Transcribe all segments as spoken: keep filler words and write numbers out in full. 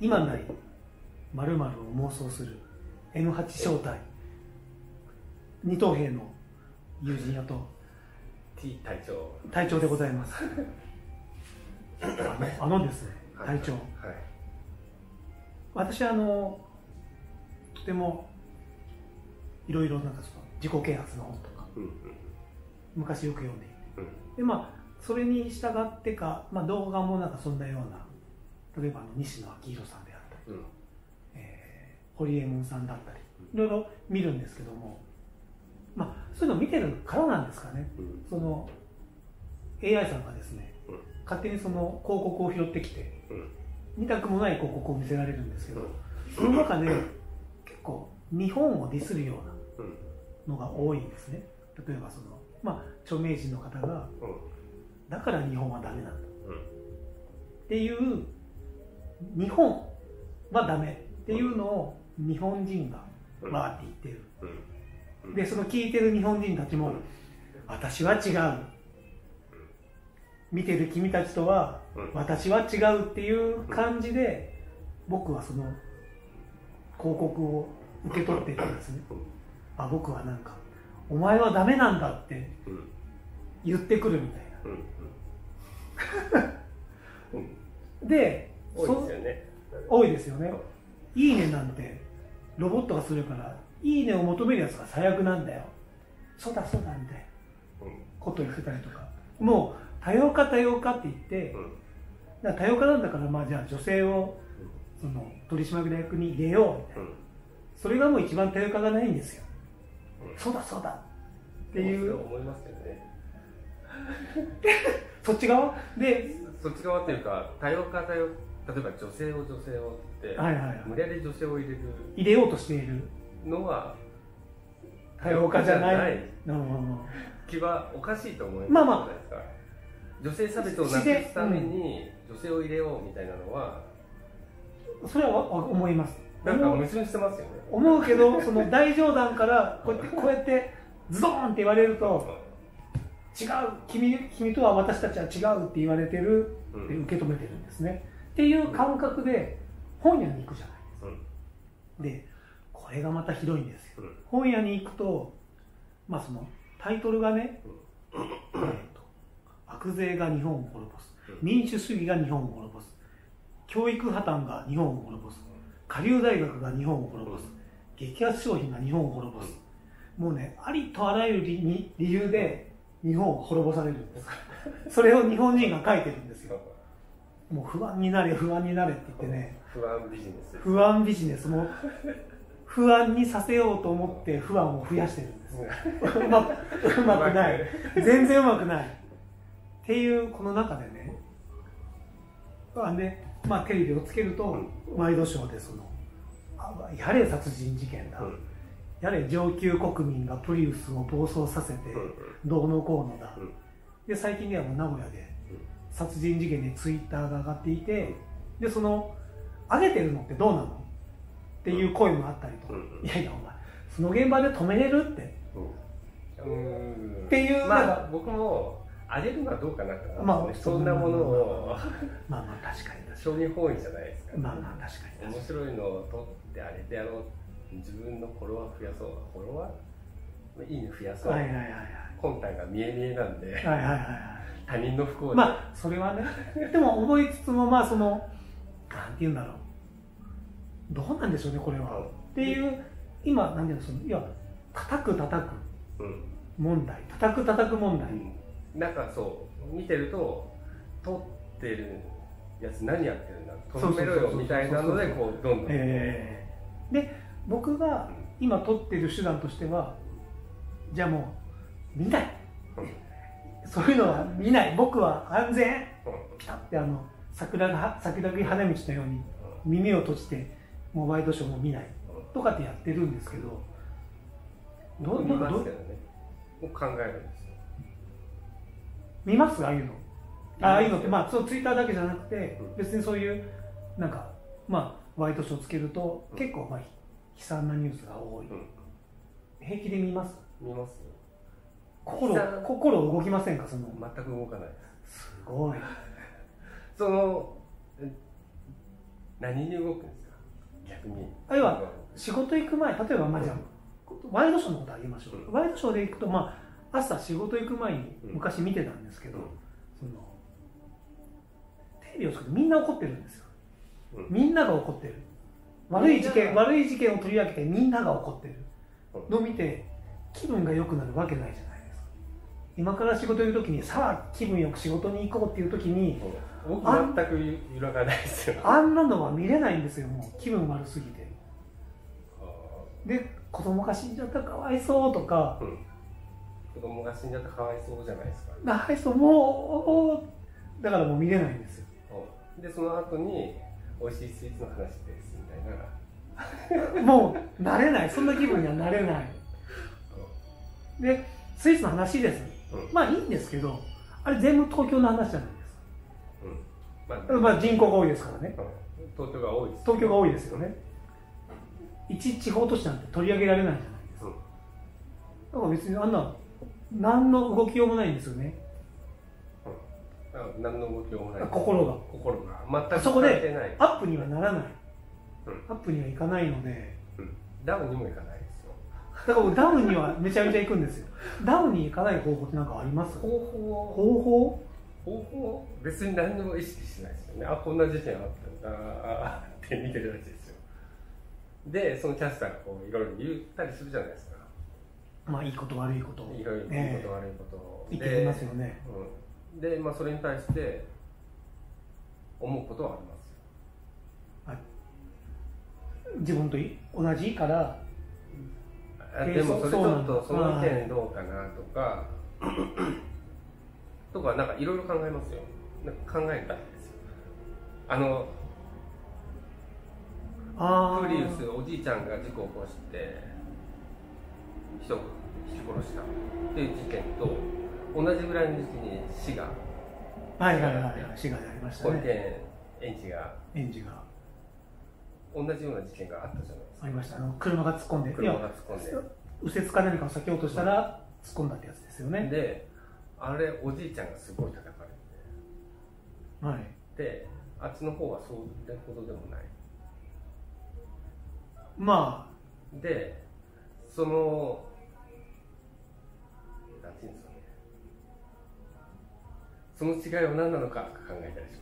今なり〇〇を妄想する エヌはち 招待二等兵の友人やと T 隊長隊長でございますあの、あのですね、隊長、はい、私あのとてもいろいろなんかその自己啓発の本とか、うんうん、昔よく読んでいて、うん、でまあそれに従ってか、まあ、動画もなんかそんなような例えばあの西野昭弘さんであったり、うんえー、堀江門さんだったりいろいろ見るんですけども、まあ、そういうのを見てるからなんですかね、うん、その エーアイ さんがですね、うん、勝手にその広告を拾ってきて、うん、見たくもない広告を見せられるんですけど、うん、その中で結構日本をディスるようなのが多いんですね。例えばその、まあ、著名人の方が、うん、だから日本はダメなんだ、うん、っていう日本はダメっていうのを日本人がわーって言ってる、うんうん、でその聞いてる日本人たちも、うん、私は違う、見てる君たちとは私は違うっていう感じで僕はその広告を受け取っているんですね。あ、僕はなんかお前はダメなんだって言ってくるみたいなで、 多いですよね。 多いですよね。いいねなんてロボットがするからいいねを求めるやつが最悪なんだよ、そうだそうだみたいなことを言ってたりとか、もう多様化多様化って言って、だから多様化なんだから、まあじゃあ女性をその取締役に入れようみたいな、それがもう一番多様化がないんですよ、うん、そうだそうだっていう思いますよねそっち側でそっち側っていうか多様化多様、例えば女性を女性をって、はいはいはい、無理やり女性を入れる入れようとしているのは多様化じゃない気はおかしいと思います。 まあまあ女性差別をなくすために女性を入れようみたいなのは、それは思います。 なんか矛盾してますよね。 思うけど、その大冗談からこうやってこうやってズドーンって言われると、違う、君君とは私たちは違うって言われてるって受け止めてるんですね、うん、っていう感覚で本屋に行くじゃないですか、うん、でこれがまたひどいんですよ、うん、本屋に行くと、まあ、そのタイトルがね、うん、えーと悪税が日本を滅ぼす、民主主義が日本を滅ぼす、教育破綻が日本を滅ぼす、下流大学が日本を滅ぼす、激安商品が日本を滅ぼす、もうね、ありとあらゆる 理, 理由で日本を滅ぼされるんですそれを日本人が書いてるんですよ。もう不安になれ不安になれって言ってね、 不安ビジネス、 不安ビジネスも不安にさせようと思って不安を増やしてるんですうまく、うまくない全然うまくないっていうこの中でね、あで、まあ、テレビをつけるとワイドショーでそのやれ殺人事件だ、うん、やれ上級国民がプリウスを暴走させてどうのこうのだ、うん、で最近ではもう名古屋で殺人事件でツイッターが上がっていて、でその上げてるのってどうなのっていう声もあったりとか、うん、いやいやお前その現場で止めれるって、うん、っていう、 まあ僕も上げるのはどうかなと思うんです、まあ、そんなものをまあまあ確かに商品本位じゃないですか、 まあまあ確かに面白いのを取ってあれでやろう、自分のフォロワー増やそう、フォロワーいいね増やそう、はいはいはいはい、本体が見え見えなんで、はいはいはいはい、他人の不幸で、 まあそれはねでも思いつつも、まあそのなんて言うんだろう、どうなんでしょうねこれは、うん、っていう今なんていうの、そのいや叩く叩く問題、うん、叩く叩く問題、うん、 なんかそう見てると撮ってるやつ何やってるんだ、止めろよみたいなのでこうどんどん、 えー、で僕が今撮ってる手段としては、じゃあもう見ない、うん、そういうのは見ない、僕は安全、うん、ピタッてあの桜が桜木花道のように耳を閉じてもうワイドショーも見ないとかってやってるんですけど、 どう見ますけどね、もう考えるんですよ。 見ますああいうの、ああいうのってまあそうツイッターだけじゃなくて、うん、別にそういうなんかまあワイドショーつけると、うん、結構まあ悲惨なニュースが多い、うん、平気で見ます見ます心心動きませんか、その全く動かないです。 すごいその何に動くんですか逆に。 あるいは仕事行く前、例えばまあじゃあワイドショーのことあげましょう、うん、ワイドショーで行くと、まあ、朝仕事行く前に昔見てたんですけど、うん、そのテレビを作ってみんな怒ってるんですよ、うん、みんなが怒ってる、悪い事件悪い事件を取り上げてみんなが怒ってるのを見て気分が良くなるわけないじゃないですか。今から仕事行く時にさあ気分よく仕事に行こうっていう時に、 うん、僕全く揺らがないですよ。 あんなのは見れないんですよ、もう気分悪すぎて。で子供が死んじゃったかわいそうとか、うん、 子供が死んじゃったかわいそうじゃないですか。 かわいそう、もうだからもう見れないんですよ。 でその後に美味しいスイーツの話ですみたいなもう慣れない、そんな気分にはなれない。でスイーツの話です、うん、まあいいんですけど、あれ全部東京の話じゃないですか、うん、まあ、まあ人口が多いですからね、うん、 東京が多いです、 東京が多いですよね。一地方都市なんて取り上げられないじゃないですか、うん、だから別にあんな何の動きようもないんですよね、 うん、何の動きようもない、 心が心が全くそこでアップにはならない、うん、アップにはいかないので、 うん、ダウンにもいかないですよ。 だからダウンにはめちゃめちゃ行くんですよ。ダウンに行かない方法って何かあります？ 方法方法方法別に何でも意識してないですよね。あ、こんな事件あったんだって見てるだけですよ。でそのキャスターがこういろいろ言ったりするじゃないですか。 まあいいこと悪いこといろいろいいこと、えー、悪いこと言ってますよね。 うん、でまあそれに対して思うことはありますよ。 自分と同じからでもそれちょっとその意見どうかなとかとかなんかいろいろ考えますよ。なんか考えたいですよ。あのプリウスおじいちゃんが事故を起こして人を引き殺したっていう事件と同じぐらいの時期に死がはいはいはい死がありましたね。 保育園園児が園児が同じような事件があったじゃないですか。 ありました。あの車が突っ込んで車が突っ込んで右折か何かを避けようとしたら突っ込んだってやつですよね。 であれおじいちゃんがすごい叩かれて、 はい、であっちの方はそういうことでもない。 まあでそのなんていうんですかね、その違いは何なのか考えたりし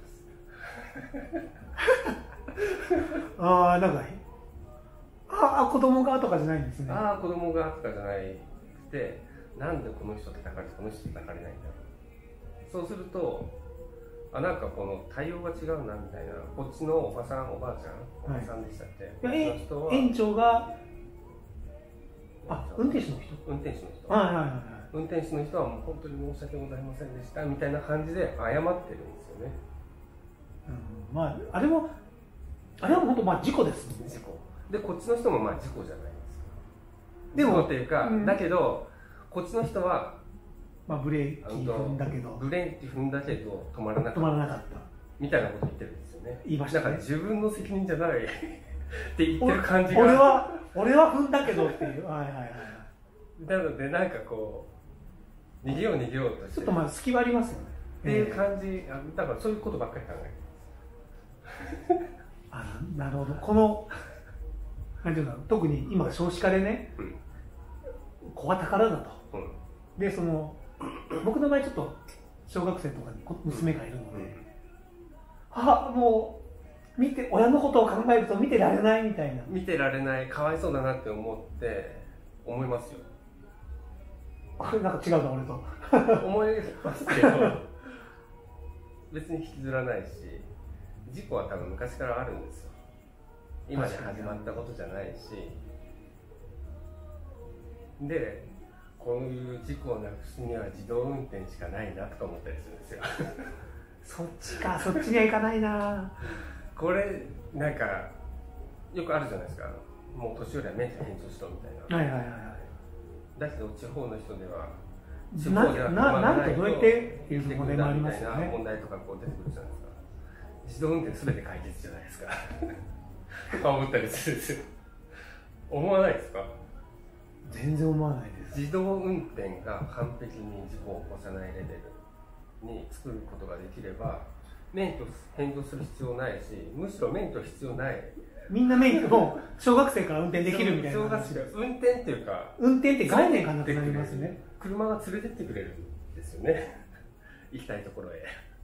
ますああなんかああ子供がとかじゃないんですね。 ああ子供がとかじゃなくて、なんでこの人叩かれてこの人叩かれないんだろう。そうするとあなんかこの対応が違うなみたいな。こっちのおばさんおばあちゃんおばさんでしたっけ、 はい、いや人は園長があ運転手の人運転手の人はいはいはい、 運転手の人はもう本当に申し訳ございませんでしたみたいな感じで謝ってるんですよね。 うん、まああれもあれは本当まあ事故です、ね、 事故でこっちの人もまあ事故じゃないですか。でもっていうか、うん、だけどこっちの人はまあブレーキ踏んだけどブレーキ踏んだけど止まらなかった止まらなかったみたいなこと言ってるんですよね。 言いましたね。 だから自分の責任じゃないって言ってる感じが俺は俺は踏んだけどっていうはいはいはいなのでなんかこう逃げよう逃げようとしてちょっとまあ隙はありますよねっていう感じ、えー、だからそういうことばっかり考えてますあなるほど。このなんていうの特に今少子化でね、うん、子は宝だと、うん、でその僕の場合ちょっと小学生とかに娘がいるので、うんうん、あもう見て親のことを考えると見てられないみたいな見てられないかわいそうだなって思って思いますよ。 あれなんか違うな俺と思いますけど別に引きずらないし事故は多分昔からあるんですよ。今で始まったことじゃないしでこういう事故をなくすには自動運転しかないなとか思ったりするんですよそっちかそっちにはいかないなこれなんかよくあるじゃないですか。もう年寄りは免許返上しろみたいな。 はいはいはいはい。 だけど地方の人では地方ではなんとどうやってっていう問題もありますよね。 問題とかこう出てくるじゃないですか。自動運転すべて解決じゃないですかとか思ったりするんですよ。思わないですか？ 全然思わないです。 自動運転が完璧に事故を起こさないレベルに作ることができれば免許返上する必要ないし、むしろ免許必要ない。 みんな免許も小学生から運転できるみたいな。 小学生運転っていうか、 運転って概念がなくなりますね。 車が連れてってくれるんですよね。行きたいところへ。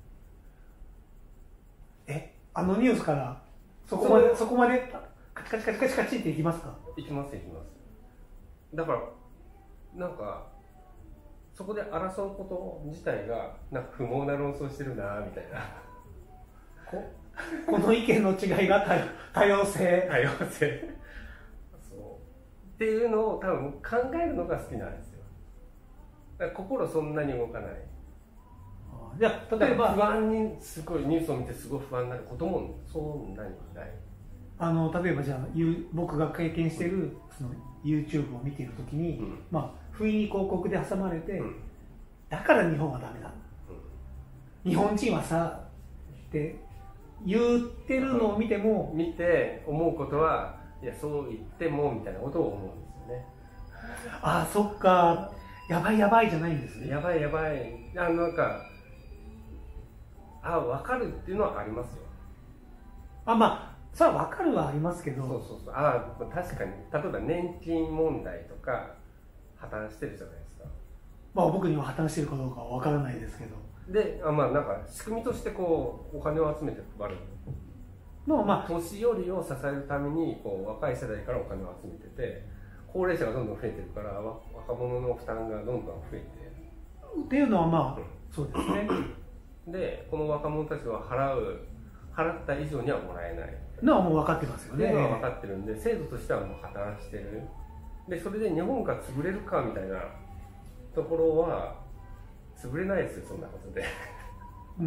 え、あのニュースからそこまでそこまでカチカチカチカチカチっていきますか？ 行きます行きます。だからなんかそこで争うこと自体がなんか不毛な論争してるなみたいな。 ここの意見の違いが多多様性多様性そうっていうのを多分考えるのが好きなんですよ。だから心そんなに動かない。 じゃあ例えば不安にすごいニュースを見てすごい不安になることもそんなにない。 あの例えばじゃあ僕が経験しているその YouTube を見ているときに、うん、まあ不意に広告で挟まれて、うん、だから日本はダメだ、うん、日本人はさって言ってるのを見ても見て思うことはいやそう言ってもみたいなことを思うんですよね。 ああそっかやばいやばいじゃないんですね。 やばいやばいあのなんかあ分かるっていうのはありますよ。 あまあそれは分かるはありますけどそうそうそうあ確かに例えば年金問題とか破綻してるじゃないですか。 まあ僕には破綻してるかどうかは分からないですけどであまあなんか仕組みとしてこうお金を集めて配るの、まあ、年寄りを支えるためにこう若い世代からお金を集めてて高齢者がどんどん増えてるから若者の負担がどんどん増えてっていうのはまあ、うん、そうですねでこの若者たちは払う払った以上にはもらえないのはもう分かってますよね。 っていうのは分かってるんで制度としてはもう破綻してる。でそれで日本が潰れるかみたいなところは潰れないですよそんなことで、うん、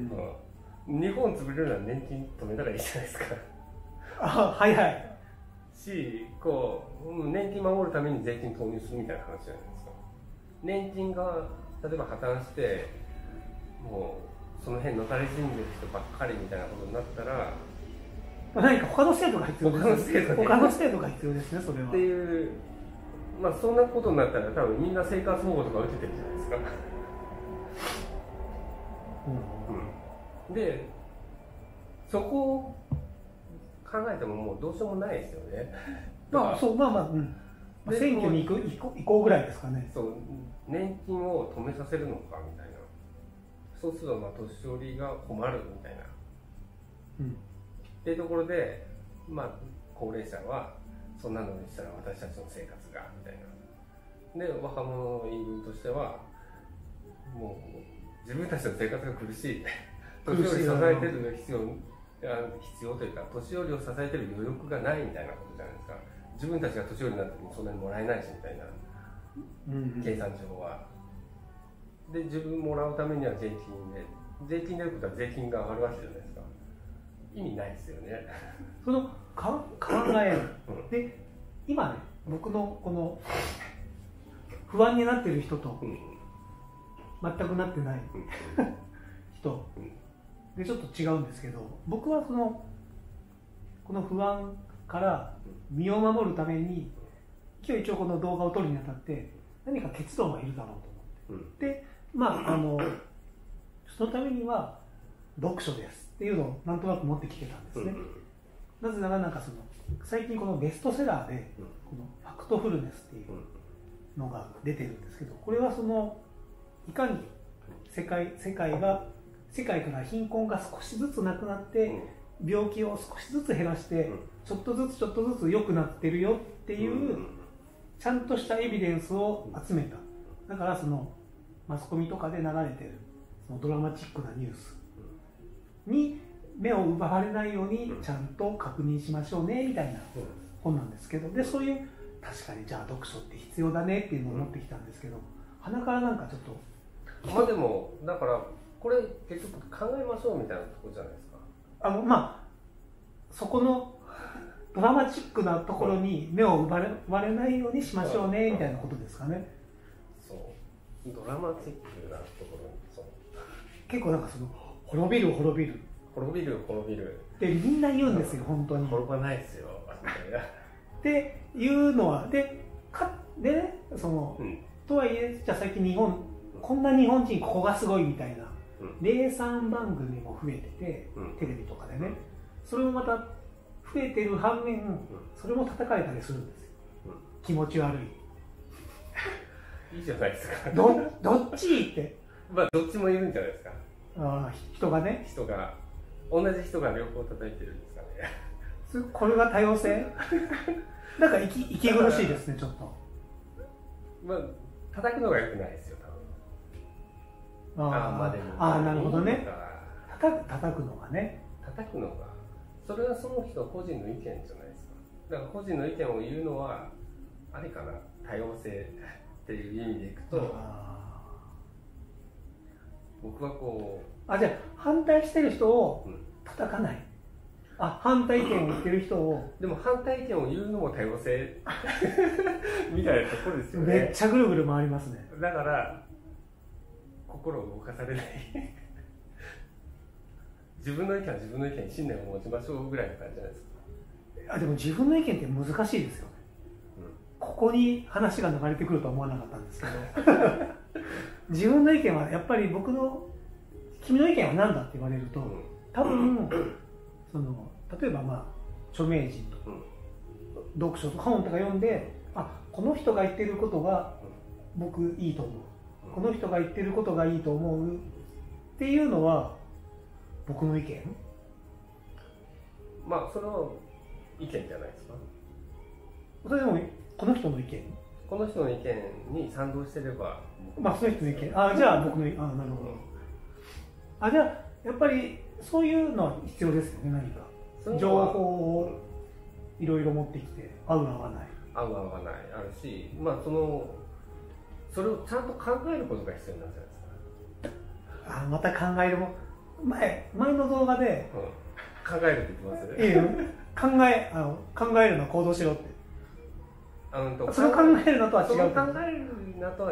日本潰れるなら年金止めたらいいじゃないですか。 あはいはいしこう年金守るために税金投入するみたいな話じゃないですか。年金が例えば破綻してもうその辺のたれ死んでる人ばっかりみたいなことになったら何か他の制度が必要ですね。他の制度が必要ですねそれは。 っていうまあそんなことになったら多分みんな生活保護とか受けてるじゃないですか。うんうん、でそこを考えてももうどうしようもないですよね。 まあそうまあまあ、うんまあ、選挙に行く行こう行こうぐらいですかね。 そう年金を止めさせるのかみたいな。そうするとまあ年寄りが困るみたいな、うん、っていうところでまあ高齢者はそんなのにしたら私たちの生活がみたいな。で若者の言い分としてはもう自分たちの生活が苦しい年寄り支えてる必要必要というか年寄りを支えてる余力がないみたいなことじゃないですか。自分たちが年寄りになった時にそんなにもらえないしみたいな、うんうん、計算上は。で自分もらうためには税金で税金でやることは税金が上がるわけじゃないですか。意味ないですよね。 そのか考えるで今ね僕のこの不安になってる人と、うん、全くなってない、うん、人でちょっと違うんですけど僕はそのこの不安から身を守るために今日一応この動画を撮るにあたって何か結論がいるだろうと思って、うん、でまああのそのためには読書ですっていうのをなんとなく持ってきてたんですね、うん、なぜならなんかその最近このベストセラーでこのファクトフルネスっていうのが出てるんですけどこれはそのいかに世界世界が世界から貧困が少しずつなくなって病気を少しずつ減らしてちょっとずつちょっとずつ良くなってるよっていうちゃんとしたエビデンスを集めた。だからそのマスコミとかで流れてるそのドラマチックなニュースに目を奪われないようにちゃんと確認しましょうねみたいな本なんですけどでそういう確かにじゃあ読書って必要だねっていうのを持ってきたんですけど鼻からなんかちょっとまあでもだからこれ結局考えましょうみたいなところじゃないですか。 あのまあそこのドラマチックなところに目を奪われないようにしましょうねみたいなことですかね。 そうドラマチックなところにそう結構なんかその滅びる滅びる滅びる滅びるってみんな言うんですよ本当に。 滅ばないですよっていうのはでかでねその、うん、とはいえじゃあ最近日本こんな日本人ここがすごいみたいな零散番組も増えてて、うん、テレビとかでね、それもまた増えてる反面、うん、それも叩かれたりするんですよ、うん、気持ち悪いいいじゃないですかどどっちってまあどっちもいるんじゃないですか。 あ人がね人が同じ人が両方叩いてるんですかねこれが多様性なんか息息苦しいですねちょっと。 まあ叩くのが良くないですよ多分。ああまあでもああなるほどね。叩く叩くのがね叩くのがそれはその人個人の意見じゃないですか。だから個人の意見を言うのはあれかな、多様性っていう意味でいくと僕はこうあじゃあ反対してる人を叩かない、うん、あ反対意見を言ってる人をでも反対意見を言うのも多様性みたいなところですよね。 めっちゃぐるぐる回りますね。 だから心を動かされない自分の意見は自分の意見に信念を持ちましょうぐらいの感じじゃないですか。 あでも自分の意見って難しいですよね、うん、ここに話が流れてくるとは思わなかったんですけど自分の意見はやっぱり僕の君の意見は何だって言われると、うん、多分その例えばまあ著名人とか、うん、読書とか本とか読んであこの人が言ってることが僕いいと思う、うん、この人が言ってることがいいと思うっていうのは僕の意見。 まあそれは意見じゃないですか。 それでもこの人の意見この人の意見に賛同してればまあその人の意見あじゃあ僕のあなるほど、うん、あじゃあやっぱりそういうのは必要ですよね。何か情報をいろいろ持ってきて合う合わない合う合わないあるし、まあそのそれをちゃんと考えることが必要なんじゃないですか。 あまた考えるも前前の動画で、 うん、考えるって言ってます。 いいよ考えあの考えるのは行動しろって。 あのそれを考えるのとは違う。それを考えるのとは違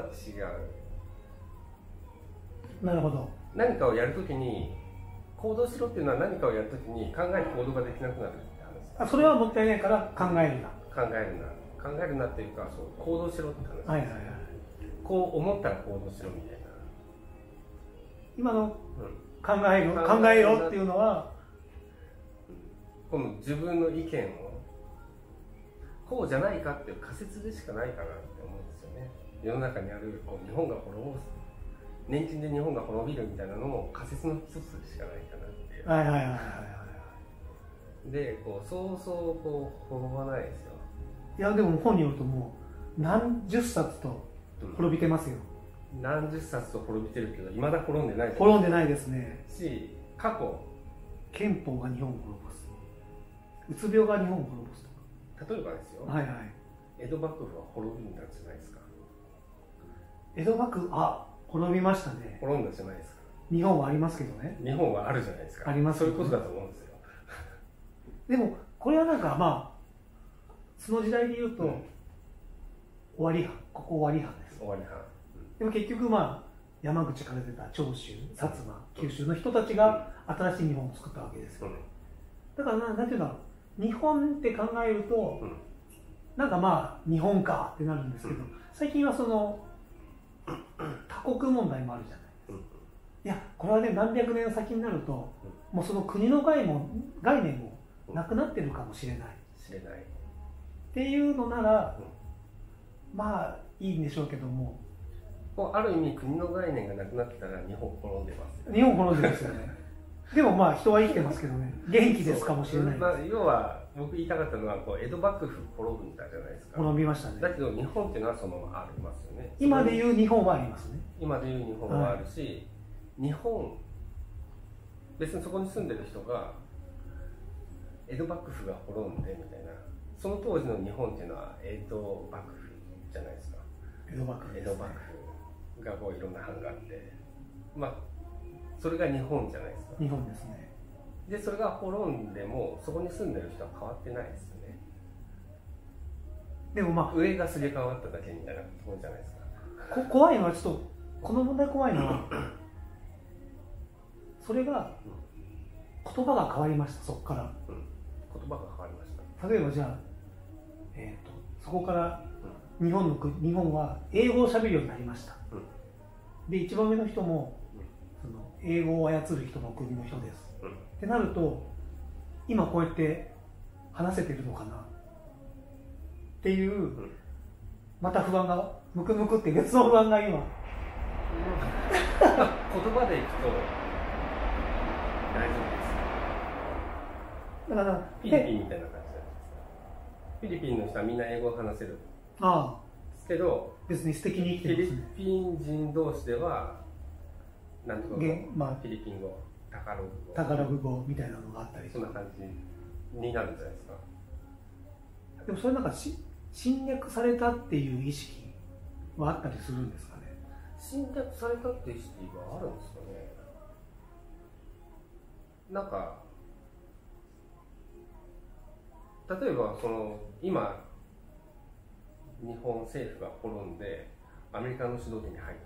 う。なるほど。 何かをやるときに行動しろっていうのは何かをやるときに考えて行動ができなくなるって話。 あそれはもったいないから考えるな。 考えるな。考えるなっていうかそう行動しろって話。 はいはいはい。 こう思ったら行動しろみたいな。 今の、うん、考える考えろっていうのはこの自分の意見をこうじゃないかっていう仮説でしかないかなって思うんですよね。世の中にあるこう日本が滅ぼす年金で日本が滅びるみたいなのも仮説の一つでしかないかなっていう。 はいはいはいはいはいでこうそうそうこう滅ばないですよ。 いやでも本によるともう何十冊と滅びてますよ、 うん、何十冊と滅びてるけどいまだ滅んでないです。 滅んでないですね。 し過去憲法が日本を滅ぼす、うつ病が日本を滅ぼすとか。 例えばですよ、 はいはい、 江戸幕府は滅びんだじゃないですか。 江戸幕府あ滅びましたね。 滅んだじゃないですか。 日本はありますけどね。 日本はあるじゃないですか。 あります、 ね、そういうことだと思うんですよでもこれはなんかまあその時代で言うと、うん、終わり派ここ終わり派です。 終わり派、 うん、でも結局まあ山口から出た長州薩摩九州の人たちが新しい日本を作ったわけですよ、うん、だからななんていうの日本って考えると、うん、なんかまあ日本かってなるんですけど、うん、最近はその他国問題もあるじゃないですか、うん、いやこれはね何百年先になると、うん、もうその国の概念も概念もなくなってるかもしれない、 知れないっていうのなら、うん、まあいいんでしょうけども、 ある意味国の概念がなくなってたら日本滅んでます、 ね、日本滅んでますよねでもまあ人は生きてますけどね、元気ですかもしれないです。 まあ、要は僕言いたかったのはこう江戸幕府滅ぶんだじゃないですか。 滅びましたね。 だけど日本っていうのはそのありますよね。 今でいう日本はありますね。 今でいう日本はあるし、はい、日本別にそこに住んでる人が江戸幕府が滅んでみたいな、その当時の日本っていうのは江戸幕府じゃないですか。 江戸幕府、ね、 江戸幕府がこういろんな藩があって、まあそれが日本じゃないですか。 日本ですね。 でそれが滅んでもそこに住んでる人は変わってないですよね。 でもまあ上がすり替わっただけみたいなところじゃないですか。 こ怖いのはちょっとこの問題怖いのはそれが言葉が変わりました。そこから、 うん、言葉が変わりました。 例えばじゃあ、えーと、そこから日本の日本は英語をしゃべるようになりました、うん、で一番上の人もその英語を操る人の国の人です、うん、ってなると今こうやって話せてるのかなっていう、うん、また不安がムクムクって別の不安が今、うん、言葉でいくと大丈夫です。 だからフィリピンみたいな感じじゃないですか。フィリピンの人はみんな英語を話せる。 ああ。 けど別に素敵に生きてますね。 フィリピン人同士ではなんとか、まあ、フィリピン語、タガログ語、 タガログ語みたいなのがあったりそんな感じになるんじゃないですか。 でもそれなんかし侵略されたっていう意識はあったりするんですかね。 侵略されたっていう意識はあるんですかね。なんか例えばその今日本政府が滅んでアメリカの主導権に入った。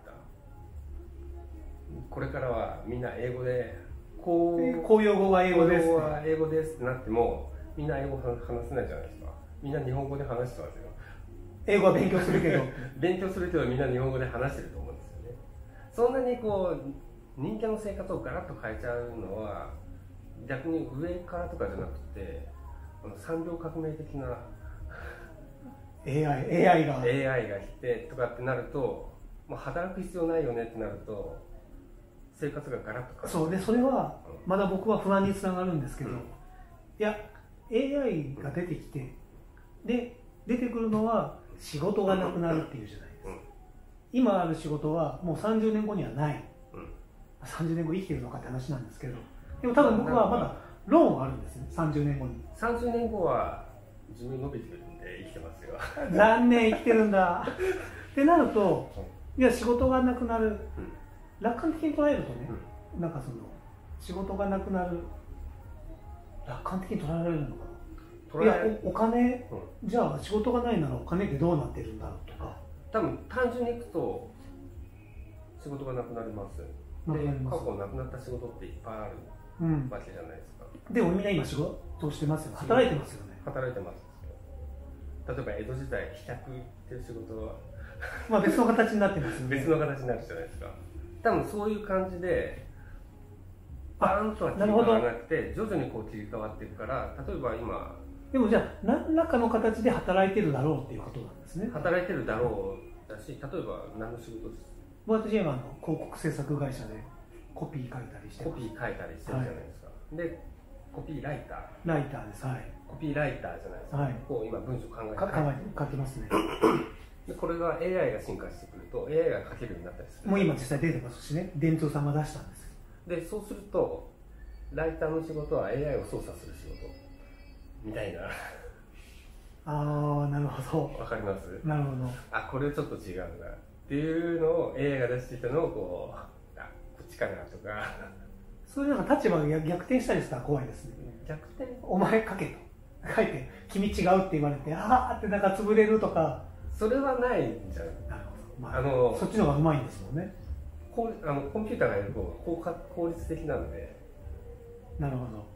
これからはみんな英語で公公用語が英語です、ね、 公用語は英語ですってなってもみんな英語話せないじゃないですか。みんな日本語で話してますよ。 英語は勉強するけど勉強するけどみんな日本語で話してると思うんですよね。そんなにこう人間の生活をガラッと変えちゃうのは逆に上からとかじゃなくて産業革命的なエーアイ, エーアイ がエーアイ が来てとかってなると、まあ、働く必要ないよねってなると生活がガラッと変わる。 そうでそれはまだ僕は不安につながるんですけど、うん、いや エーアイ が出てきて、うん、で出てくるのは仕事がなくなるっていうじゃないですか、うん、今ある仕事はもうさんじゅうねんごにはない、うん、さんじゅうねんご生きてるのかって話なんですけど、でも多分僕はまだローンあるんですね。さんじゅうねんごにさんじゅうねんごは寿命伸びてるんで生きてますよ。 残念生きてるんだってなると、いや仕事がなくなる、うん、楽観的に捉えるとね、うん、なんかその仕事がなくなる楽観的に捉えられるのかな。いや お, お金、うん、じゃあ仕事がないならお金ってどうなってるんだろうとか。 多分単純にいくと仕事がなくなります。で過去なくなった仕事っていっぱいあるわけじゃないですか、 うん、でもみんな今仕事をしてますよね。働いてますよね。 働いてます。例えば江戸時代飛脚っていう仕事はまあ別の形になってますよね。 別の形になるじゃないですか。多分そういう感じでバーンとは切り替わらなくて徐々にこう切り替わっていくから、例えば今でもじゃあ何らかの形で働いてるだろうっていうことなんですね。 働いてるだろうだし、例えば何の仕事ですか。 私は今の広告制作会社でコピー書いたりしてます。 コピー書いたりしてるじゃないですか、はい、でコピーライターライターです。はい。 コピーライターじゃないですか、はい、こう今文章考えて書きますねでこれが エーアイ が進化してくると エーアイ が書けるようになったりする。 もう今実際出てますしね。電通さんが出したんです。 でそうするとライターの仕事は エーアイ を操作する仕事みたいなああなるほど。 わかります。 なるほど。 あこれちょっと違うんだっていうのを エーアイ が出してきたのをこうあこっちかなとかそういうなんか立場が逆転したりしたら怖いですね。 逆転お前書けと書いて君違うって言われてああってなんか潰れるとか。 それはないんじゃない。 なるほど、まあ、 あのそっちの方がうまいんですもんね。 こあのコンピューターがやる方が効果効率的なので。 なるほど、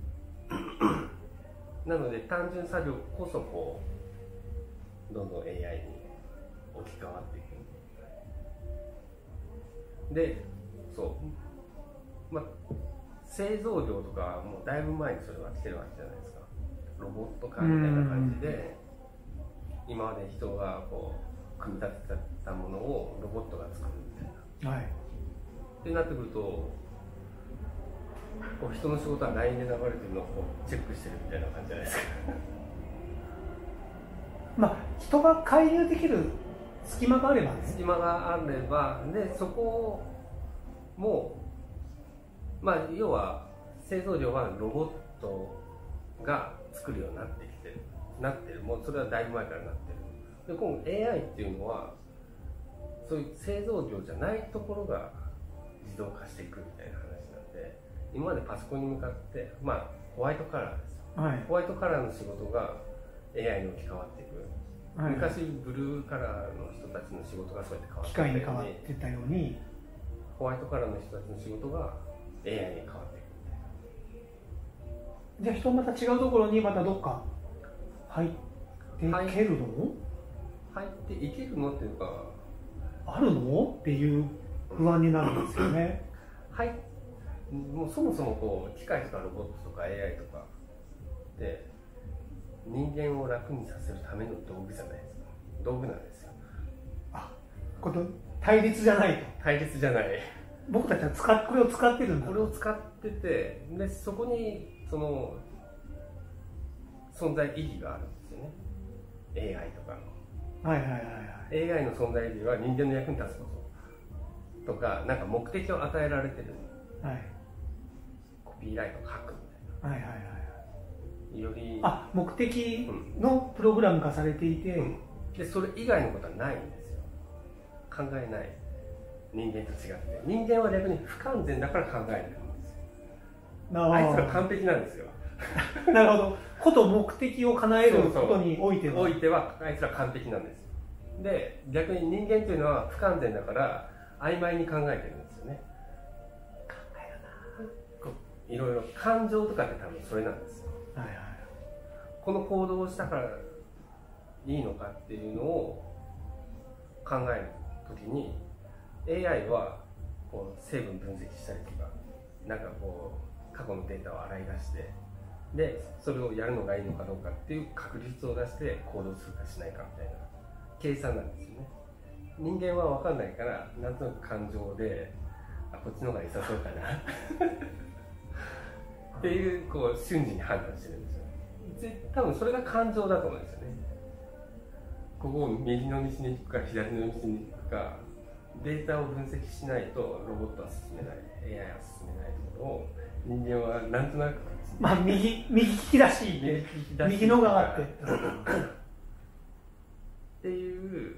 うん、なので単純作業こそこうどんどん エーアイ に置き換わっていく。でそうまあ製造業とかもうだいぶ前にそれは来てるわけじゃないですか。ロボット化みたいな感じで今まで人がこう組み立てたものをロボットが作るみたいな、はい、ってなってくるとこう人の仕事は ライン で流れてるのをこうチェックしてるみたいな感じじゃないですかまあ人が介入できる隙間があればね。 隙間があればでそこもまあ要は製造業はロボットが作るようになってきてるなってるもうそれはだいぶ前からなってる。で今後 エーアイ っていうのはそういう製造業じゃないところが自動化していくみたいな話なんで、今までパソコンに向かってまあホワイトカラーですよ、はい、ホワイトカラーの仕事が エーアイ に置き換わっていく、はい、昔ブルーカラーの人たちの仕事がそうやって変わっていったように、機械に変わってたようにホワイトカラーの人たちの仕事が エーアイ に変わっていく。 じゃあ人はまた違うところにまたどっか入っていけるの？ 入っていけるのっていうかあるのっていう不安になるんですよね。 入っもうそもそもこう機械とかロボットとか エーアイ とかで人間を楽にさせるための道具じゃないですか。道具なんですよ。 あ、こと対立じゃないと。 対立じゃない。 僕たちは使っこれを使ってるんだ。 これを使ってて、でそこにその存在意義があるんですよね。エーアイ とかの。 はいはいはいはい。 エーアイ の存在意義は人間の役に立つこととか、なんか目的を与えられてる。 はい。 コピーライトを書くみたいな。 はいはいはい。 よりあ、目的のプログラム化されていて、 うん、でそれ以外のことはないんですよ。考えない。人間と違って人間は逆に不完全だから考えるんですよ。あいつら完璧なんですよ。 なるほど。こと目的を叶えることにおいてはおいてはあいつら完璧なんですよ。で逆に人間というのは不完全だから曖昧に考えてるんですよね。考えるな。いろいろ感情とかって多分それなんですよ。はいはい、この行動をしたからいいのかっていうのを考えるときにエーアイ はこう成分分析したりとか、なんかこう過去のデータを洗い出して、でそれをやるのがいいのかどうかっていう確率を出して行動するかしないかみたいな計算なんですよね。人間は分かんないから、なんとなく感情で、あ、こっちの方が良さそうかなっていうこう瞬時に判断してるんですよ。で多分それが感情だと思うんですよね。ここを右の道に行くか左の道に行くか。データを分析しないとロボットは進めない、エーアイ は進めないところを人間はなんとなくまあ右右利きらしいって右の側ってっていう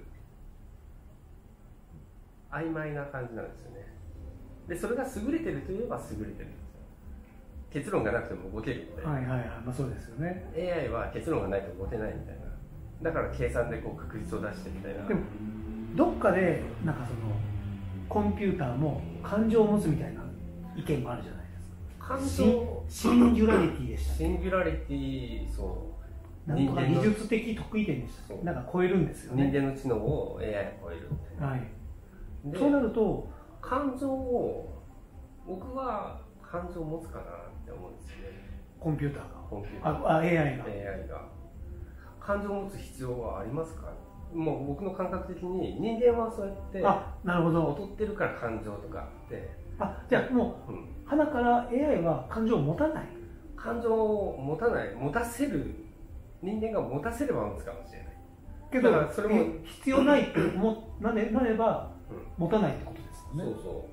曖昧な感じなんですよね。でそれが優れてるといえば優れてるんですよ。結論がなくても動けるみたいな。 はいはいはい、まあそうですよね。 エーアイ は結論がないと動けないみたいな。だから計算でこう確率を出してみたいな。 でもどっかでなんかそのコンピューターも感情を持つみたいな意見もあるじゃないですか。 感情シンギュラリティでしたっけ。 シンギュラリティ、そうなんとか技術的得意点でしたっけ。なんか超えるんですよね。 人間の知能を エーアイ が超えるみたいな。はい。 でそうなると感情を僕は感情を持つかなって思うんですよね。 コンピューターが。 コンピューターああ エーアイ が。 エーアイ が感情を持つ必要はありますか。もう僕の感覚的に人間はそうやってあ、なるほど、 劣ってるから感情とかあって、 あ、じゃあもう、うん、鼻から エーアイ は感情を持たない。 感情を持たない、持たせる、人間が持たせれば持つかもしれない。 けどそれも必要ないって思なれなれば、うん、持たないってことですよね。 そうそう。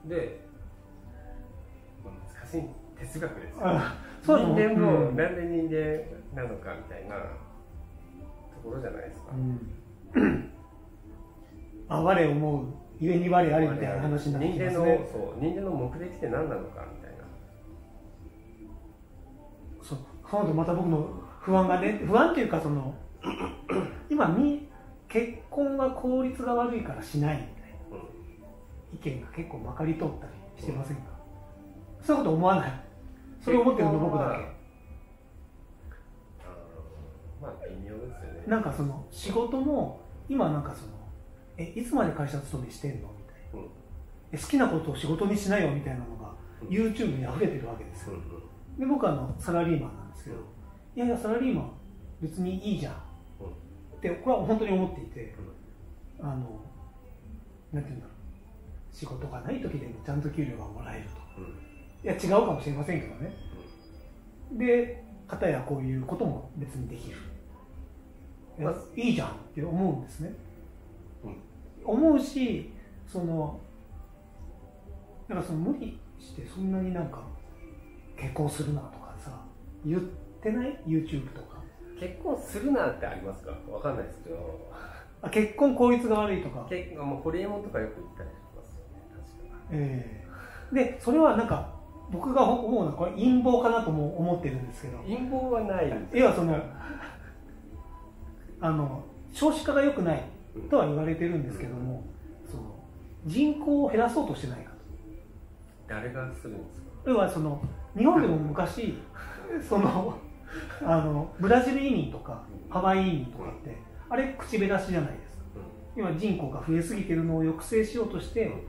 で、まあ、難しい哲学ですよ、ね。人間も、うん、なんで人間なのかみたいな。ところじゃないですか。 うん、あ、我思うゆえに我ありみたいな話になってきますね。 人間のそう人間の目的って何なのかみたいな。 そう、その後また僕の不安がね、不安というかその今に結婚は効率が悪いからしないみたいな、うん、意見が結構まかり通ったりしてませんか。うん、そういうこと思わない。それを思ってるの僕だけ。 まあ微妙ですよね。 なんかその仕事も今なんかそのえいつまで会社勤めしてんのみたいな、うん、え好きなことを仕事にしないよみたいなのが、うん、YouTube に溢れてるわけですよ。うんうん、で僕はあのサラリーマンなんですけど、うん、いやいやサラリーマン別にいいじゃん、うん、ってこれは本当に思っていて、うん、あのなんていうんだろう、仕事がない時でもちゃんと給料がもらえると、うん、いや違うかもしれませんけどね、うん、で片やこういうことも別にできる。いいじゃんって思うんですね。うん、思うし、そのなんかその無理してそんなになんか結婚するなとかさ言ってない YouTube とか。 結婚するなってありますか。わかんないですけど。 あ、結婚効率が悪いとか。 結もうホリエモンとかよく言ったりしますよね。確かに。 ええー、でそれはなんか僕が思うのはこれ陰謀かなとも思ってるんですけど。 陰謀はない。 要はその。あの少子化が良くないとは言われてるんですけども、うん、その人口を減らそうとしてないかと。 誰がするんですか。 要はその日本でも昔そのあのブラジル移民とかハワイ移民とかって、うん、あれ口減らしじゃないですか。うん、今人口が増えすぎてるのを抑制しようとして、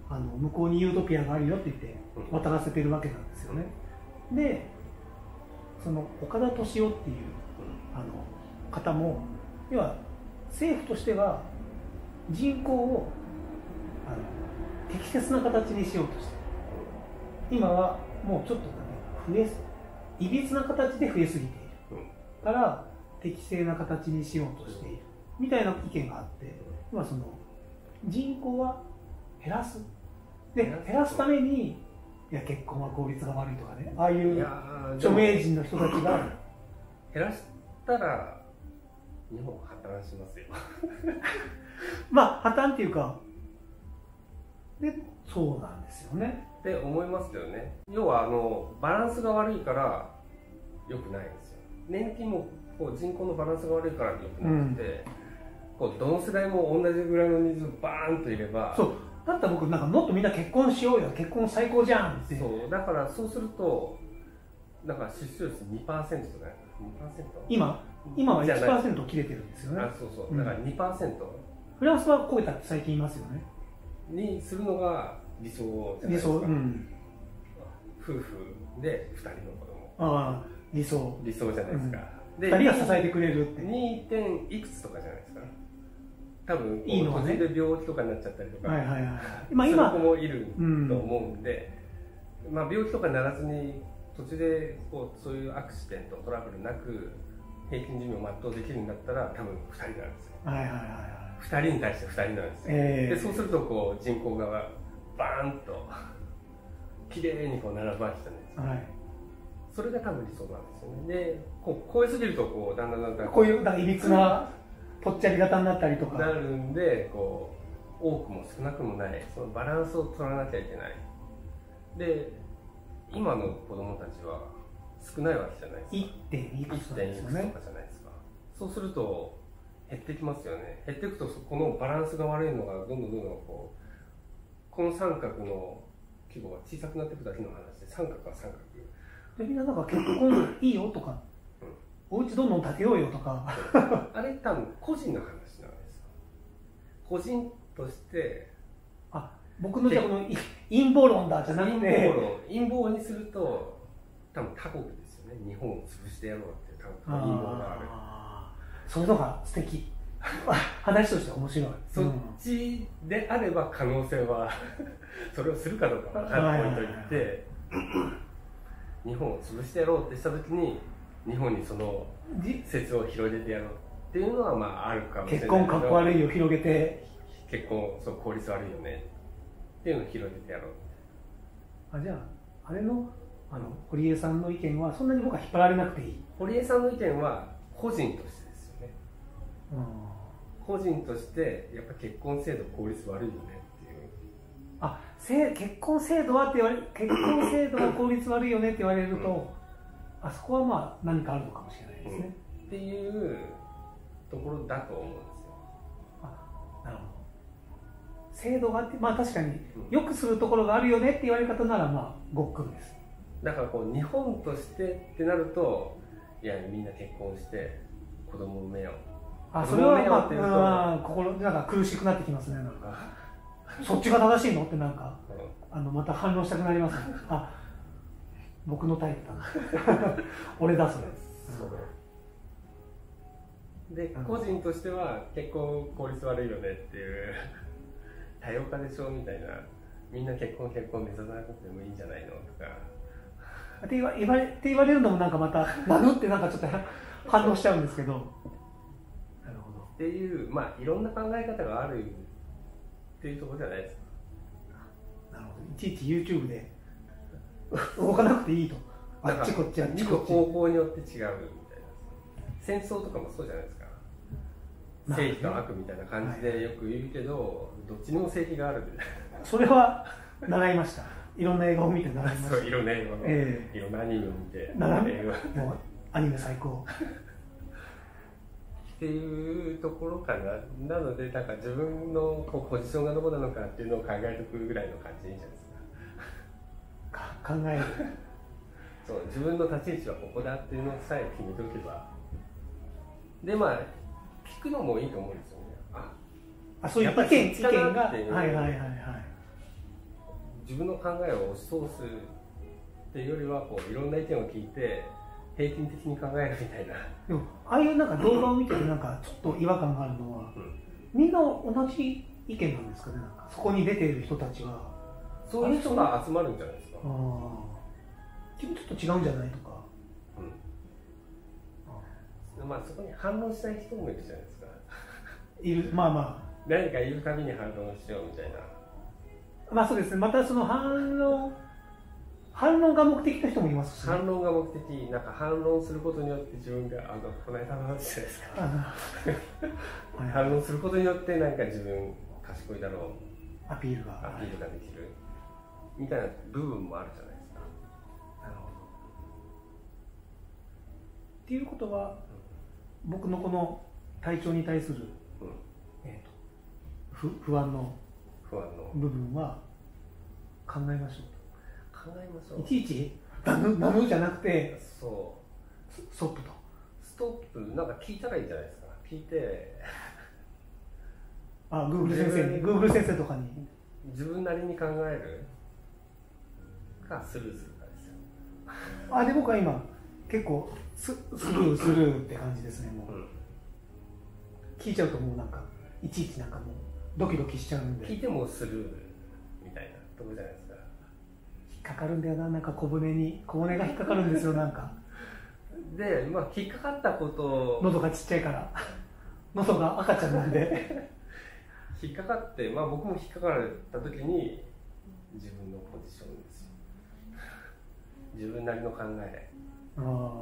あの向こうにユートピアがあるよって言って渡らせてるわけなんですよね。でその岡田敏夫っていうあの方も要は政府としては人口をあの適切な形にしようとして今はもうちょっと、ね、増えいびつな形で増えすぎているから適正な形にしようとしているみたいな意見があって、今その人口は減らすで減らすためにいや結婚は効率が悪いとかね、ああいう著名人の人たちが減らしたら日本破綻しますよまあ破綻っていうかでそうなんですよねって思いますけどね。要はあのバランスが悪いから良くないんですよ。年金もこう人口のバランスが悪いから良くなくて、うん、こうどの世代も同じぐらいの人数バーンといれば、 そうだったら僕なんかもっとみんな結婚しようよ、結婚最高じゃんって。 そうだからそうするとなんか出生率 にパーセント とか にパーセント今今は いちパーセント 切れてるんですよね。 あそうそうだから にパーセント、うん、 フランスは超えたって最近言いますよね。にするのが理想じゃないですか。理想、うん、夫婦でふたりの子供。 ああ理想理想じゃないですか、うん、でふたりが支えてくれるってに. 点いくつとかじゃないですか。多分いいの、ね、途中で病気とかになっちゃったりとか、はいはいはい、まあ、今そういう子もいると思うんで、うん、まあ、病気とかにならずに途中でこうそういうアクシデントトラブルなく平均寿命を全うできるんだったら多分ふたりなんですよ。はいはいはいはい、ふたりに対してふたりなんですよ、えー、でそうするとこう人口がバーンときれいにこう並ぶわけじゃないですか、はい、それが多分理想なんですよね。でこう超えすぎるとこうだんだんだんだんこういういびつなぽっちゃり型になったりとかなるんで、こう多くも少なくもないそのバランスを取らなきゃいけない。で今の子供たちは少ないわけじゃないですか。 いってんいくつとかじゃないですか。そうすると減ってきますよね。減っていくとこのバランスが悪いのがどんどんどんどんこうこの三角の規模が小さくなっていくだけの話で、三角は三角でみんななんか結婚いいよとか、うん、お家どんどん建てようよとかあれ多分個人の話なんですよ。個人としてあ僕のじゃこの陰謀論だじゃなくて陰謀論陰謀にすると多分他国ですよね。日本を潰してやろうっていう多分陰謀がある。 あそういうのが素敵話として面白い。 そっちであれば可能性はそれをするかどうかは置いといて、日本を潰してやろうってした時に日本にその説を広げてやろうっていうのはまああるかもしれないけど、 結婚かっこ悪いを広げて結婚そう効率悪いよねっていうのを広げてやろう。 あじゃああれのあの堀江さんの意見はそんなに僕は引っ張られなくていい。 堀江さんの意見は個人としてですよね。うん個人としてやっぱ結婚制度効率悪いよねっていう。 あせ結婚制度はって言われ結婚制度が効率悪いよねって言われると、うん、あそこはまあ何かあるのかもしれないですね、 うん、っていうところだと思うんですよ。 あなるほど。制度があってまあ確かによくするところがあるよねって言われ方ならまあごっくんです。 だからこう日本としてってなるといやみんな結婚して子供を産めよう。 あそれはまあ心なんか苦しくなってきますね。なんかそっちが正しいのってなんか、うん、あのまた反論したくなりますね。あ僕のタイプだな俺だそれ。 そうで個人としては結婚効率悪いよねっていう多様化でしょみたいな、みんな結婚結婚目指さなくてもいいんじゃないのとかって言わ言われって言われるのもなんかまたなのってなんかちょっと反応しちゃうんですけど。 っていうまあいろんな考え方があるっていうところじゃないですか。 なるほど。いちいち YouTube で動かなくていいと。あっちこっちあっちこっち。 方向によって違うみたいな。戦争とかもそうじゃないですか。正義と悪みたいな感じでよく言うけど、はい、どっちにも正義があるみたいな。 それは習いました。いろんな映画を見て習いました。 そういろんな映画を、えー、いろんなアニメを見て。 もうアニメ最高。 っていうところかな。なのでなんか自分のこうポジションがどこなのかっていうのを考えておくぐらいの感じでいいんじゃないですか。 か考えるそう自分の立ち位置はここだっていうのさえ決めておけば、でまあ聞くのもいいと思うんですよね。ああそういう意見意見がはいはいはいはい自分の考えを押し通すっていうよりはこういろんな意見を聞いて平均的に考えるみたいな。 でもああいうなんか動画を見ててなんかちょっと違和感があるのは、うん、みんな同じ意見なんですかね。なんかそこに出ている人たちがそういう人が集まるんじゃないですか。あ君ちょっと違うんじゃないとか、 うん、まあそこに反応しない人もいるじゃないですか。 いる、まあまあ何か言うたびに反論しようみたいな。 まあそうですね。またその反論反論が目的の人もいますし、ね、 反論が目的、なんか反論することによって自分があのこの間の話じゃないですか。反論することによって何か自分賢いだろうアピールがアピールができるみたいな部分もあるじゃないですか。 なるほど。っていうことは、うん、僕のこの体調に対する、うんえー、と不, 不安の不安の部分は考えましょう。 考えましょう。 いちいちなぬなぬじゃなくて、 そうストップと。 ストップなんか聞いたらいいんじゃないですか。聞いて、 あ、Google 先生に、Google 先生とかに自分なりに考えるかスルーするかですよ。 あ、で僕は今結構ス, スルースルーって感じですね。もう、うん、聞いちゃうともうなんかいちいちなんかもうドキドキしちゃうんで。 聞いてもスルーみたいなところじゃないですか。 引っかかるんだよな、なんか小骨に小骨が引っかかるんですよ。なんかで、まあ引っかかったことを喉がちっちゃいから喉が赤ちゃんなんで引っかかって、まあ僕も引っかかれた時に自分のポジションですよ。自分なりの考え。あ、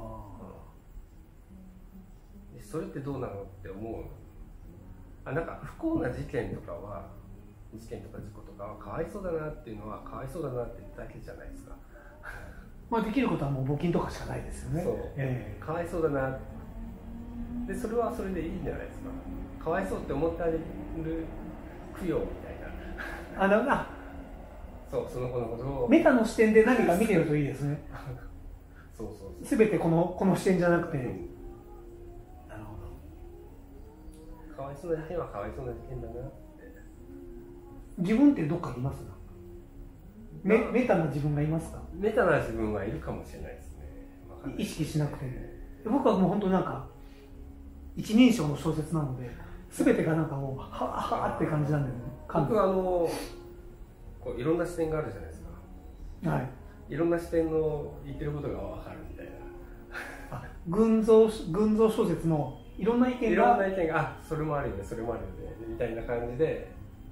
うん、それってどうなのって思う。あ、なんか不幸な事件とかは事件とか事故とかはかわいそうだなっていうのはかわいそうだなってだけじゃないですか。 まあできることはもう募金とかしかないですよね。 そう、えー、かわいそうだなで、それはそれでいいんじゃないですか。かわいそうって思ってあげる供養みたいな。 あ、だな。 そう、その子のことをメタの視点で何か見てるといいですね。 そうそうそう。 すべてこのこの視点じゃなくて。うん、 なるほど。かわいそうな事件はかわいそうな事件だなって。 自分ってどっかにいますか？メ, メタな自分がいますか？ メタな自分はいるかもしれないですね。 意識しなくても。僕はもう本当になんか一人称の小説なので、全てがなんかもうはぁはぁって感じなんだよね。 僕はあのこういろんな視点があるじゃないですか。はい。いろんな視点の言ってることが分かるみたいな。 あ、群像群像小説のいろんな意見が。 いろんな意見が、あ、それもあるよね、それもあるよねみたいな感じで、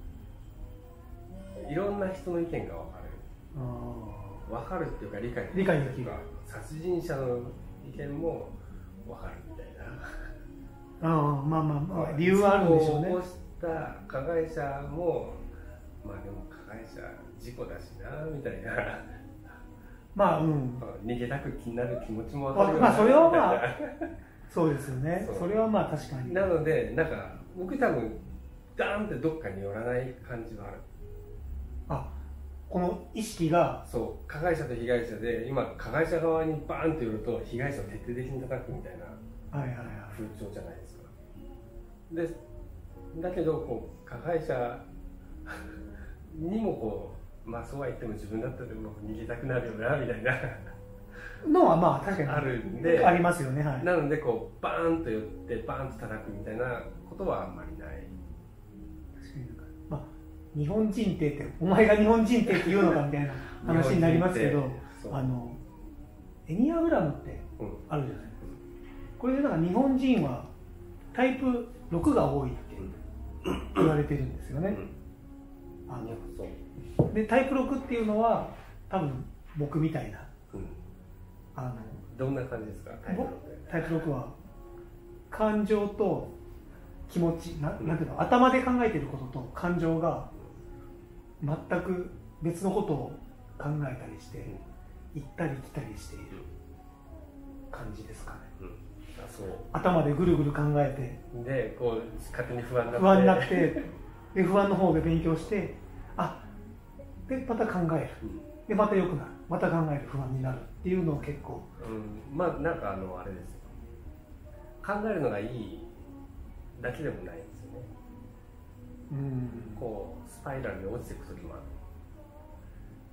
いろんな人の意見が分かる。あ、分かるっていうか理解できる。 理解できる。 殺人者の意見も分かるみたいな。 ああ、まあまあまあ理由はあるんでしょうね。 起こした加害者も、まあでも加害者事故だしなみたいな。まあうん。逃げたく気になる気持ちも分かるよな。 まあそれはまあそうですよね。それはまあ確かに。 なのでなんか僕多分ダーンってどっかに寄らない感じはある。 あ、この意識がそう加害者と被害者で今加害者側にバーンって寄ると被害者を徹底的に叩くみたいな風潮じゃないですか。でだけどこう加害者にもこうまあそうは言っても自分だったらもう逃げたくなるよなみたいなのはまあ確かにあるんでありますよね。はい。 なのでこうバーンと寄ってバーンと叩くみたいなことはあんまりない。 確かになんかまあ日本人ってってお前が日本人ってって言うのかみたいな話になりますけど、あのエニアグラムってあるじゃないですか。うん、これでなんか日本人はタイプろくが多いって言われてるんですよね。うん、あのでタイプろくっていうのは多分僕みたいな、うん、あのどんな感じですか？タイプろく。 タイプろくは感情と気持ち な, なんていうの、頭で考えていることと感情が全く別のことを考えたりして、うん、行ったり来たりしている感じですかね。うん、あ、そう頭でぐるぐる考えてでこう勝手に不安になって不安になってで不安の方で勉強してあでまた考える、うん、でまた良くなるまた考える不安になるっていうのを結構、 うん、まあなんかあのあれですよ、考えるのがいいだけでもないんですよね。うん、こうスパイラルに落ちていく時もある。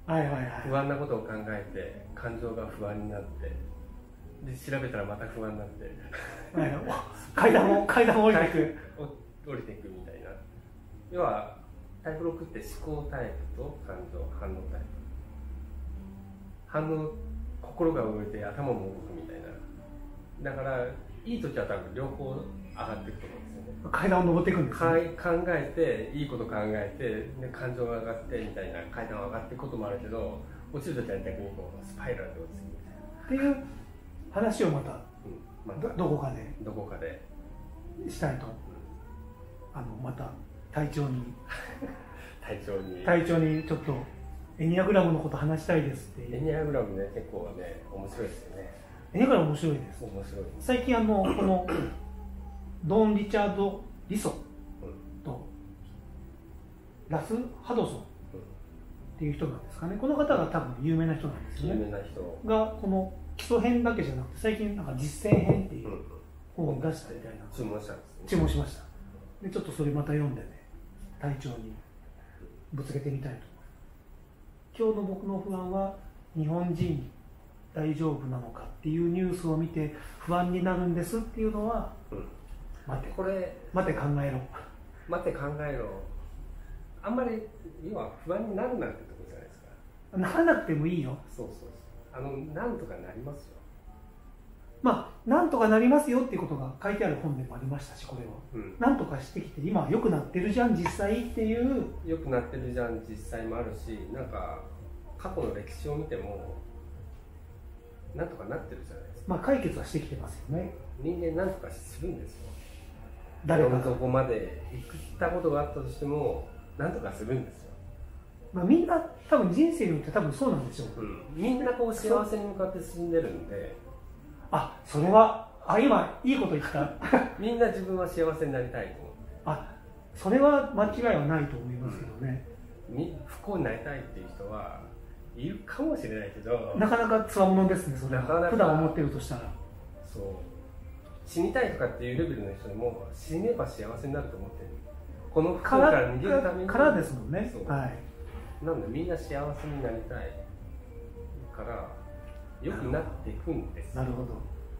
はいはいはい、 不安なことを考えて感情が不安になってで調べたらまた不安になって、 はい、階段を階段を降りていく降りていくみたいな。要はタイプろくって思考タイプと感情反応タイプ、反応心が動いて頭も動くみたいな。だからいい時は多分両方上がっていくと思うんですよね。 階段を登っていくんですね。 考えていいこと考えて、ね、感情が上がってみたいな階段を上がっていくこともあるけど、落ちる時は逆にこうスパイラルで落ちていくみたいなっていう話をまた、うんまた ど, どこかでどこかでしたいと、うん、あのまた体調に体調に体調にちょっとエニアグラムのこと話したいですっていう。 エニアグラムね、結構ね面白いですよね。 エニアグラム面白いです。 面白い。 最近あのこのドン・リチャード・リソとラス・ハドソンっていう人なんですかね。この方が多分有名な人なんですよね。 有名な人がこの基礎編だけじゃなくて最近なんか実践編っていう本を出したみたいな。 注文したんですね。 注文しました。でちょっとそれまた読んでね、体調にぶつけてみたいと思います。今日の僕の不安は日本人大丈夫なのかっていうニュースを見て不安になるんですっていうのは、うん、待てこれ待て考えろ待て考えろ。あんまり要は不安になるなんてとこじゃないですか。 ならなくてもいいよ。 そうそうそう。あのなんとかなりますよ。 まあなんとかなりますよっていうことが書いてある本でもありましたし、これは、うん、なんとかしてきて今は良くなってるじゃん実際っていう。 良くなってるじゃん実際もあるし、なんか過去の歴史を見てもなんとかなってるじゃないですか。 まあ解決はしてきてますよね。 人間なんとかするんですよ。 誰かがそこまで行ったことがあったとしてもなんとかするんですよ。 まあみんな多分人生によって多分そうなんでしょう、 うん、みんなこう幸せに向かって進んでるんで。 あ、それはあ今いいこと言ったみんな自分は幸せになりたいと思って。 あ、それは間違いはないと思いますけどね、 うん、不幸になりたいっていう人はいるかもしれないけど、 なかなかつわものですね。それはなかなか普段思ってるとしたら。 そう死にたいとかっていうレベルの人でも死ねば幸せになると思ってる。この不幸から逃げるためにからですもんね。はい、 なんでみんな幸せになりたいから良くなっていくんです。 なるほど。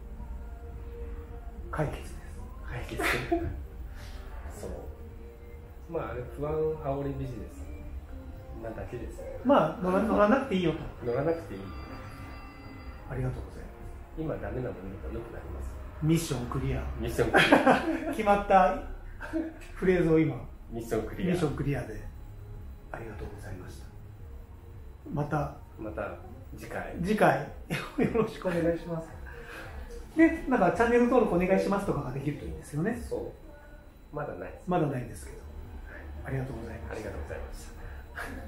解決です。 解決そうまああれ不安煽りビジネスなだけです。 まあ乗ら、乗らなくていいよと。 乗らなくていい。 ありがとうございます。 今ダメなものが良くなります。 ミッションクリア。 ミッションクリア決まったフレーズを今ミッションクリアミッションクリアでありがとうございました。またまた次回次回よろしくお願いします。で、なんかチャンネル登録お願いしますとかができるといいんですよね。 そうまだないです。 まだないんですけど、ありがとうございます。 ありがとうございました。